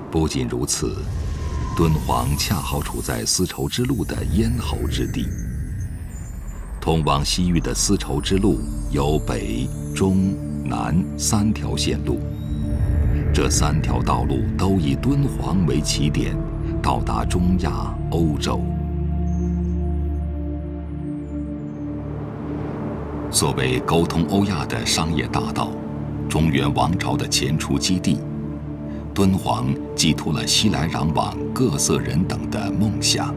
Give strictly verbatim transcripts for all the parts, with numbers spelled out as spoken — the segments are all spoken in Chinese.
不仅如此，敦煌恰好处在丝绸之路的咽喉之地。通往西域的丝绸之路有北、中、南三条线路，这三条道路都以敦煌为起点，到达中亚、欧洲。作为沟通欧亚的商业大道，中原王朝的前出基地，敦煌寄托了熙来攘往各色人等的梦想。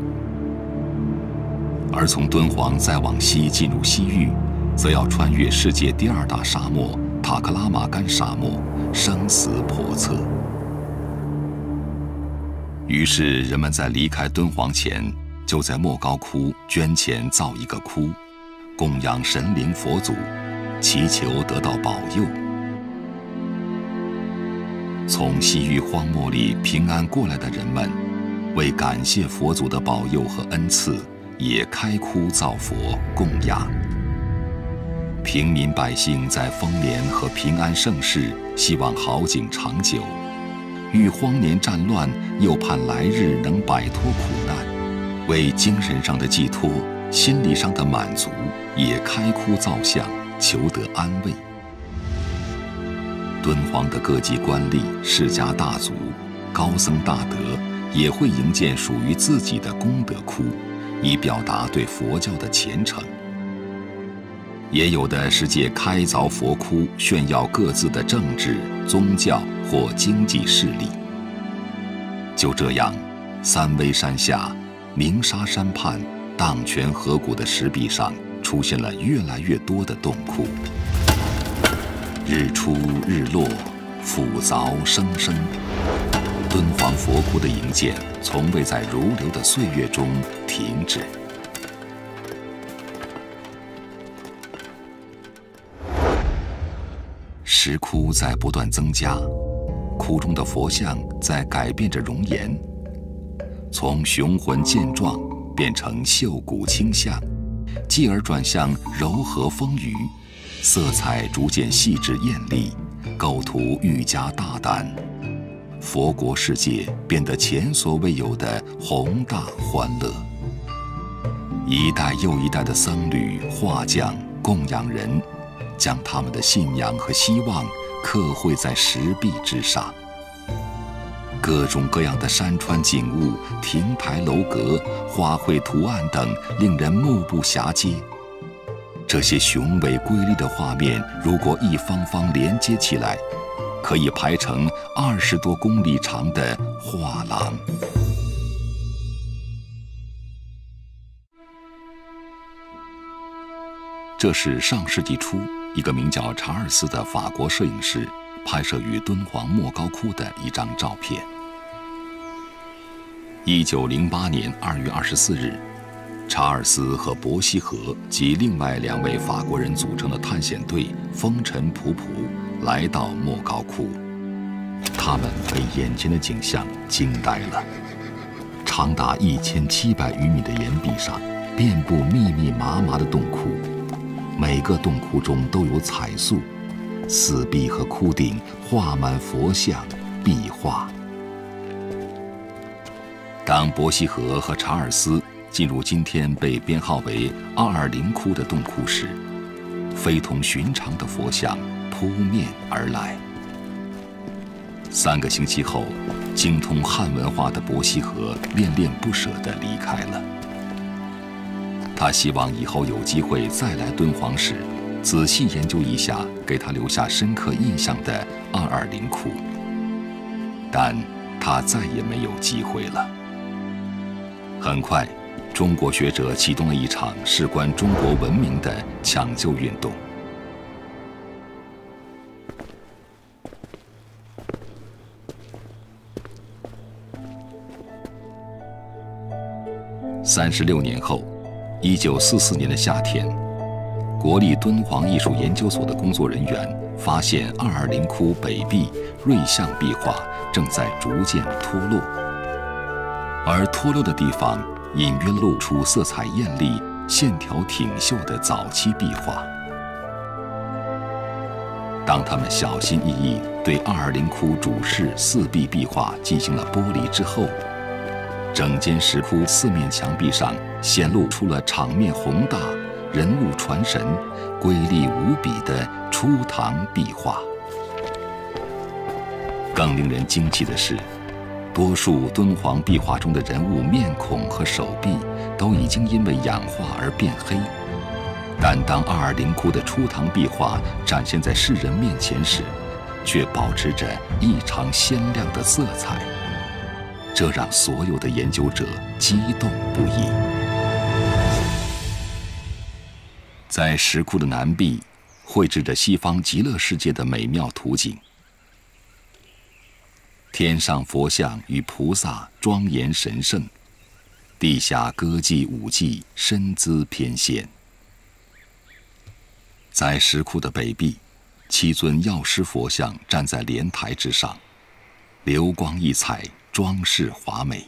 而从敦煌再往西进入西域，则要穿越世界第二大沙漠塔克拉玛干沙漠，生死叵测。于是人们在离开敦煌前，就在莫高窟捐钱造一个窟，供养神灵佛祖，祈求得到保佑。从西域荒漠里平安过来的人们，为感谢佛祖的保佑和恩赐，也开窟造佛供养。平民百姓在丰年和平安盛世，希望好景长久，遇荒年战乱，又盼来日能摆脱苦难，为精神上的寄托、心理上的满足，也开窟造像，求得安慰。敦煌的各级官吏、世家大族、高僧大德也会营建属于自己的功德窟，以表达对佛教的虔诚。也有的是借开凿佛窟炫耀各自的政治、宗教或经济势力。就这样，三危山下、鸣沙山畔、荡泉河谷的石壁上出现了越来越多的洞窟。日出日落，复凿生生。敦煌佛窟的营建从未在如流的岁月中停止。石窟在不断增加，窟中的佛像在改变着容颜，从雄浑健壮变成秀骨清香，继而转向柔和丰腴，色彩逐渐细致艳丽，构图愈加大胆。佛国世界变得前所未有的宏大欢乐。一代又一代的僧侣、画匠、供养人，将他们的信仰和希望刻绘在石壁之上。各种各样的山川景物、亭台楼阁、花卉图案等，令人目不暇接。这些雄伟瑰丽的画面，如果一方方连接起来，可以排成二十多公里长的画廊。这是上世纪初一个名叫查尔斯的法国摄影师拍摄于敦煌莫高窟的一张照片。一九零八年二月二十四日，查尔斯和伯希和及另外两位法国人组成的探险队风尘仆仆来到莫高窟，他们被眼前的景象惊呆了。长达一千七百余米的岩壁上，遍布密密麻麻的洞窟，每个洞窟中都有彩塑，四壁和窟顶画满佛像、壁画。当伯希和和查尔斯进入今天被编号为二二零窟的洞窟时，非同寻常的佛像扑面而来。三个星期后，精通汉文化的伯希和恋恋不舍地离开了。他希望以后有机会再来敦煌时，仔细研究一下给他留下深刻印象的二二零窟，但他再也没有机会了。很快，中国学者启动了一场事关中国文明的抢救运动。三十六年后，一九四四年的夏天，国立敦煌艺术研究所的工作人员发现二二零窟北壁瑞相壁画正在逐渐脱落，而脱落的地方隐约露出色彩艳丽、线条挺秀的早期壁画。 当他们小心翼翼对二二零窟主室四壁壁画进行了剥离之后，整间石窟四面墙壁上显露出了场面宏大、人物传神、瑰丽无比的初唐壁画。更令人惊奇的是，多数敦煌壁画中的人物面孔和手臂都已经因为氧化而变黑，但当二二零窟的初唐壁画展现在世人面前时，却保持着异常鲜亮的色彩，这让所有的研究者激动不已。在石窟的南壁，绘制着西方极乐世界的美妙图景。天上佛像与菩萨庄严神圣，地下歌妓舞伎身姿翩跹。在石窟的北壁，七尊药师佛像站在莲台之上，流光溢彩，装饰华美。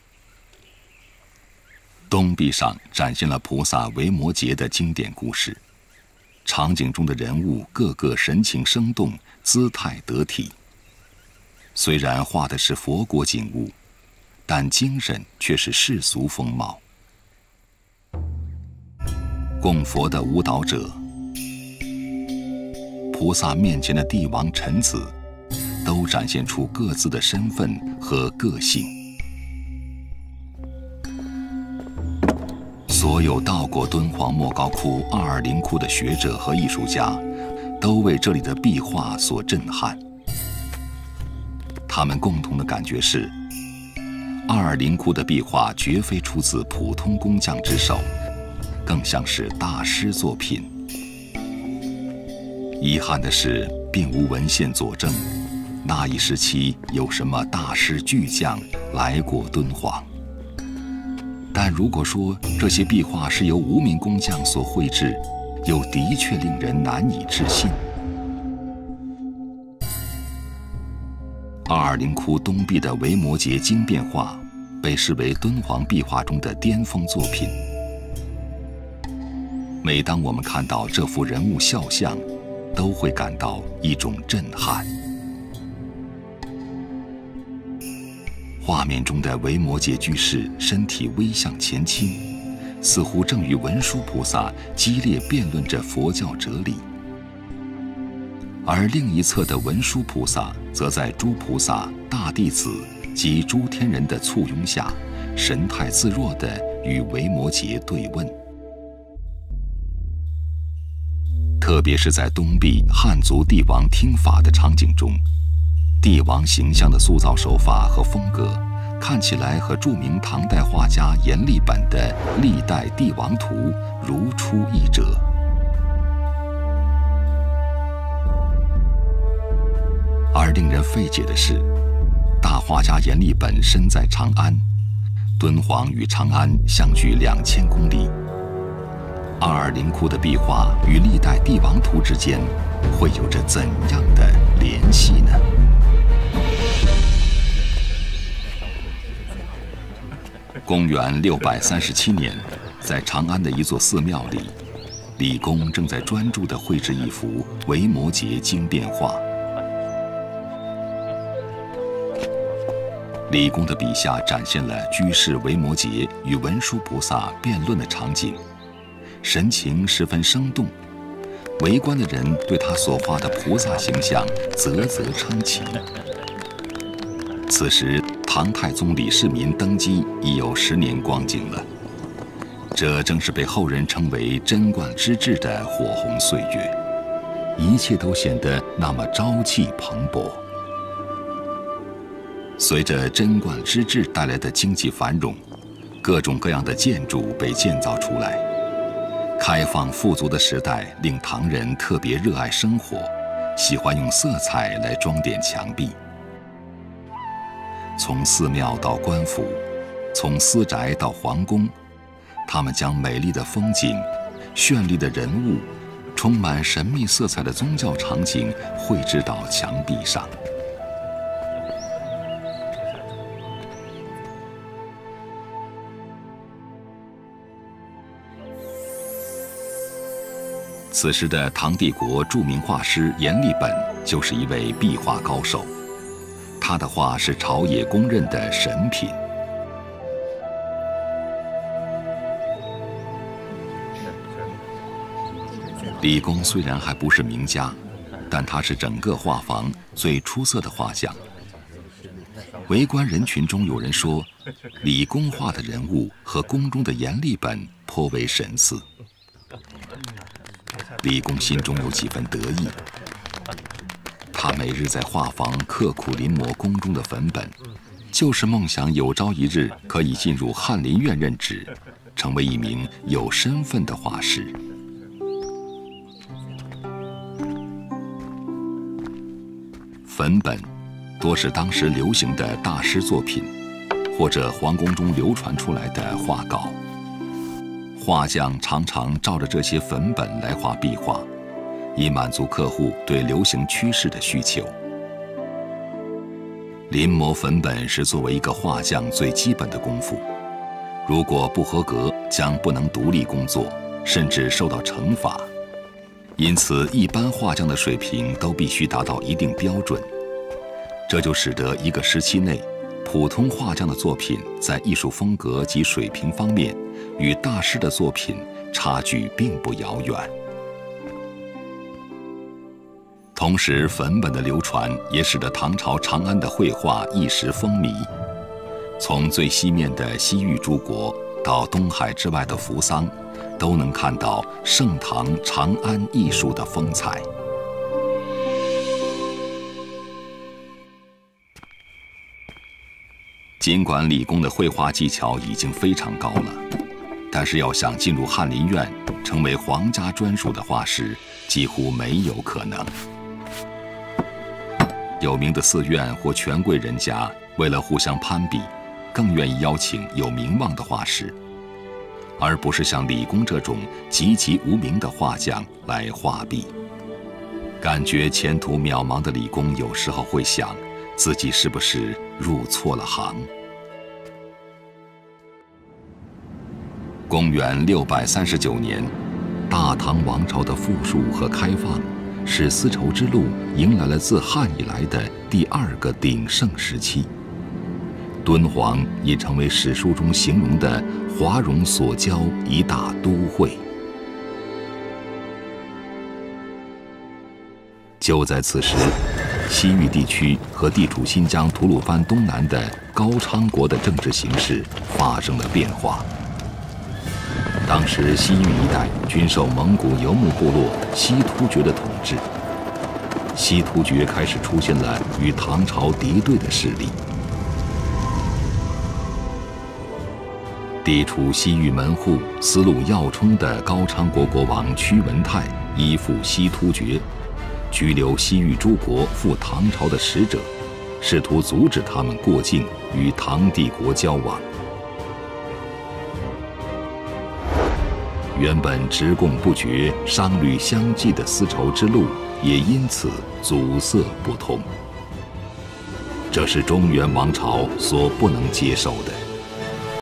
东壁上展现了菩萨维摩诘的经典故事，场景中的人物个个神情生动，姿态得体。虽然画的是佛国景物，但精神却是世俗风貌。供佛的舞蹈者，菩萨面前的帝王臣子，都展现出各自的身份和个性。所有到过敦煌莫高窟二二零窟的学者和艺术家，都为这里的壁画所震撼。他们共同的感觉是，二二零窟的壁画绝非出自普通工匠之手，更像是大师作品。遗憾的是，并无文献佐证那一时期有什么大师巨匠来过敦煌。但如果说这些壁画是由无名工匠所绘制，又的确令人难以置信。二二零窟东壁的维摩诘经变画被视为敦煌壁画中的巅峰作品。每当我们看到这幅人物肖像，都会感到一种震撼。画面中的维摩诘居士身体微向前倾，似乎正与文殊菩萨激烈辩论着佛教哲理。而另一侧的文殊菩萨则在诸菩萨、大弟子及诸天人的簇拥下，神态自若地与维摩诘对问。特别是在东壁汉族帝王听法的场景中，帝王形象的塑造手法和风格，看起来和著名唐代画家阎立本的《历代帝王图》如出一辙。而令人费解的是，大画家阎立本身在长安，敦煌与长安相距两千公里。二二零窟的壁画与《历代帝王图》之间会有着怎样的联系呢？公元六百三十七年，在长安的一座寺庙里，李公正在专注地绘制一幅维摩诘经变画。李公的笔下展现了居士维摩诘与文殊菩萨辩论的场景，神情十分生动。围观的人对他所画的菩萨形象啧啧称奇。此时，唐太宗李世民登基已有十年光景了，这正是被后人称为贞观之治的火红岁月，一切都显得那么朝气蓬勃。随着贞观之治带来的经济繁荣，各种各样的建筑被建造出来。开放富足的时代令唐人特别热爱生活，喜欢用色彩来装点墙壁。从寺庙到官府，从私宅到皇宫，他们将美丽的风景、绚丽的人物、充满神秘色彩的宗教场景绘制到墙壁上。 此时的唐帝国著名画师阎立本就是一位壁画高手，他的画是朝野公认的神品。李公虽然还不是名家，但他是整个画坊最出色的画匠。围观人群中有人说，李公画的人物和宫中的阎立本颇为神似。李公心中有几分得意，他每日在画坊刻苦临摹宫中的粉本，就是梦想有朝一日可以进入翰林院任职，成为一名有身份的画师。粉本多是当时流行的大师作品，或者皇宫中流传出来的画稿。画匠常常照着这些粉本来画壁画，以满足客户对流行趋势的需求。临摹粉本是作为一个画匠最基本的功夫，如果不合格，将不能独立工作，甚至受到惩罚。因此，一般画匠的水平都必须达到一定标准，这就使得一个时期内，普通画匠的作品在艺术风格及水平方面，与大师的作品差距并不遥远。同时，粉本的流传也使得唐朝长安的绘画一时风靡。从最西面的西域诸国到东海之外的扶桑，都能看到盛唐长安艺术的风采。尽管李公的绘画技巧已经非常高了，但是要想进入翰林院，成为皇家专属的画师，几乎没有可能。有名的寺院或权贵人家，为了互相攀比，更愿意邀请有名望的画师，而不是像李公这种籍籍无名的画匠来画壁。感觉前途渺茫的李公有时候会想，自己是不是入错了行？公元六百三十九年，大唐王朝的富庶和开放，使丝绸之路迎来了自汉以来的第二个鼎盛时期。敦煌也成为史书中形容的华容所交一大都会。就在此时，西域地区和地处新疆吐鲁番东南的高昌国的政治形势发生了变化。当时西域一带均受蒙古游牧部落西突厥的统治，西突厥开始出现了与唐朝敌对的势力。地处西域门户、丝路要冲的高昌国国王屈文泰依附西突厥，拘留西域诸国赴唐朝的使者，试图阻止他们过境与唐帝国交往。原本直贡不绝、商旅相济的丝绸之路，也因此阻塞不通。这是中原王朝所不能接受的。